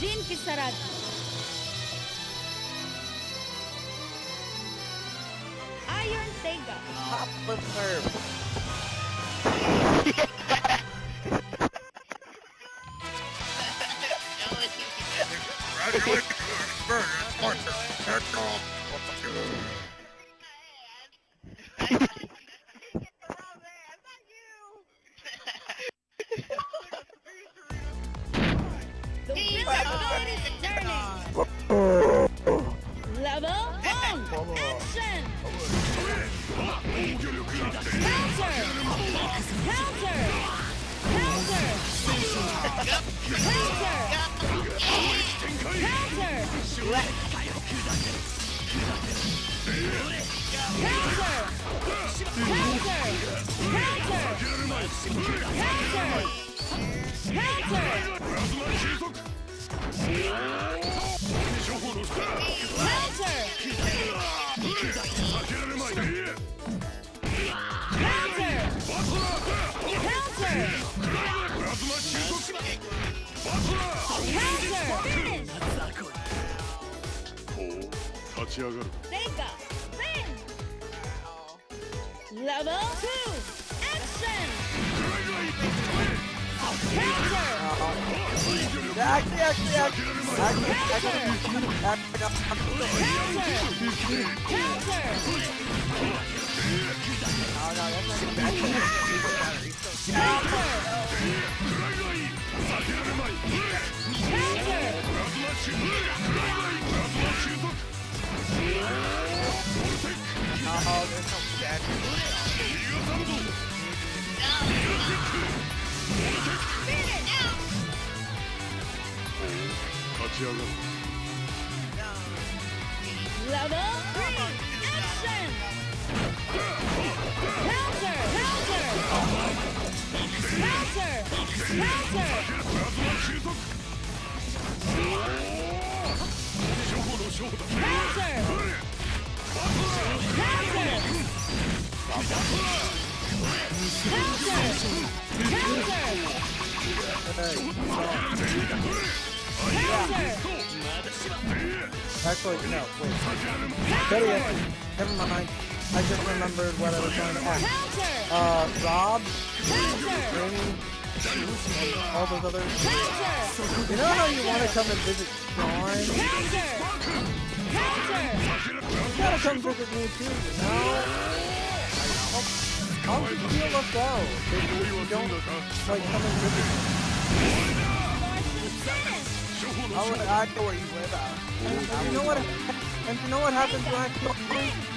Iron Sega. Pop the serve. The wheel is turning. Level 1. Action. Counter. Counter. Counter. Counter. Counter. Sega, win! Level 2, action! Counter! Level 3, action! Counter! Counter! Counter! Counter! Actually, no, wait. Never mind. I just remembered what I was going to ask. Rob, Amy, all those others. You know how you want to come and visit Sean? You gotta come visit me too, you know? I'll just feel left out if you don't, like, come and visit me. I know where you live at. And you know what happens when I come?